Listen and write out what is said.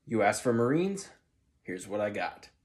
You asked for Marines? Here's what I got.